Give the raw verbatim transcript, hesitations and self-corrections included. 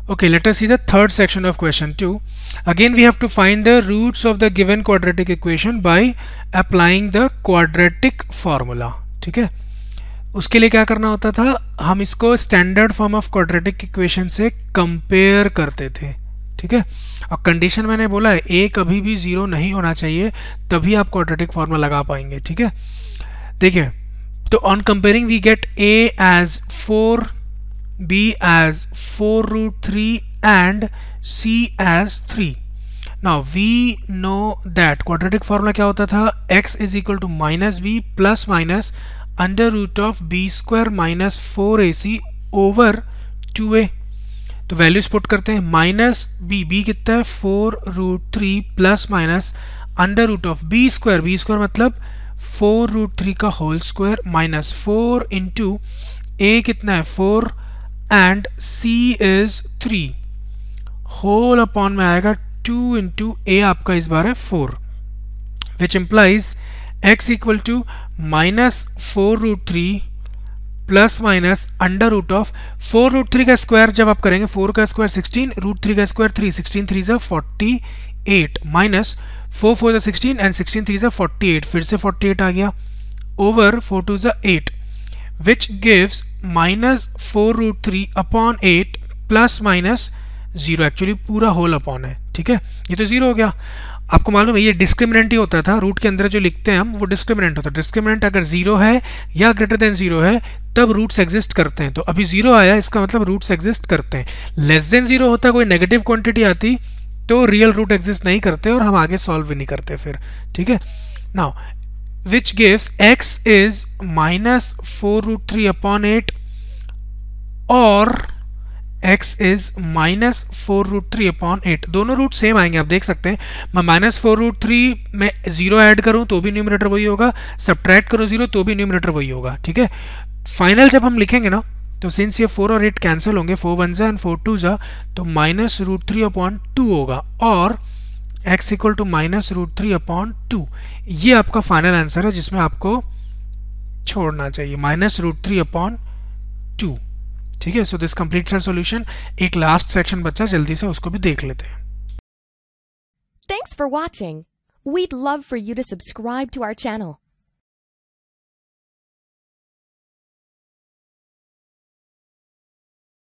Okay, let us see the third section of question two. Again, we have to find the roots of the given quadratic equation by applying the quadratic formula. ठीक है, उसके लिए क्या करना होता था, हम इसको standard form of quadratic equation से कंपेयर करते थे. ठीक है, और कंडीशन मैंने बोला है ए कभी भी जीरो नहीं होना चाहिए, तभी आप क्वाड्रेटिक फॉर्मूला लगा पाएंगे. ठीक है, देखिए, तो on comparing we get a as four, b as four root three and c as three. Now we know that quadratic formula क्या होता था, x is equal to minus b plus minus under root of b square minus four a c over two a. तो values put करते हैं, minus b, b कितना है four root three plus minus under root of b square, b square मतलब four root three का whole square minus four into a कितना है four and c is three, whole upon में आएगा two into a आपका इस बार है four, which implies x equal to minus four root three plus minus under root of four root three का square जब आप करेंगे, फोर का स्क्वायर सिक्सटीन, रूट थ्री का स्क्वायर थ्री, सिक्सटीन थ्री जा forty eight minus four four जा sixteen and sixteen three जा forty eight, फिर से फोर्टी एट आ गया ओवर फोर टू जा eight, which gives minus four root three upon eight plus minus zero, actually पूरा whole upon है. ठीक है, ये तो जीरो हो गया. आपको मालूम है ये डिस्क्रिमिनेंट ही होता था, रूट के अंदर जो लिखते हैं हम वो डिस्क्रिमिनेंट होता है. डिस्क्रिमिनेंट अगर जीरो है या ग्रेटर देन जीरो है तब रूट्स एग्जिस्ट करते हैं. तो अभी जीरो आया, इसका मतलब रूट्स एग्जिस्ट करते हैं. लेस देन जीरो होता, कोई नेगेटिव क्वांटिटी आती तो रियल रूट एग्जिस्ट नहीं करते और हम आगे सॉल्व भी नहीं करते फिर. ठीक है, now which gives x is minus four root three upon eight और x is minus four root three upon eight. दोनों रूट सेम आएंगे, आप देख सकते हैं. मैं माइनस फोर रूट थ्री में जीरो ऐड करूं तो भी न्यूमरेटर वही होगा, सब्ट्रैक्ट करूं जीरो तो भी न्यूमरेटर वही होगा. ठीक है, फाइनल जब हम लिखेंगे ना तो सिंस ये फोर और एट कैंसिल होंगे, फोर वन जा एंड फोर टू जा, तो minus root three upon two होगा और x equal to minus root three upon two. ये आपका फाइनल आंसर है जिसमें आपको छोड़ना चाहिए minus root three upon two. ठीक है, so this completes our solution. एक लास्ट सेक्शन बचा, जल्दी से उसको भी देख लेते हैं. Thanks for watching. We'd love for you to subscribe to our channel.